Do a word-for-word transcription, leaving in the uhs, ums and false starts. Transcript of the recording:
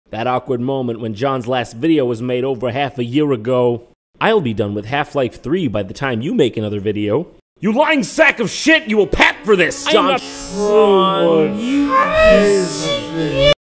That awkward moment when John's last video was made over half a year ago. I'll be done with Half-Life three by the time you make another video. You lying sack of shit! You will pat for this, John! I'm not...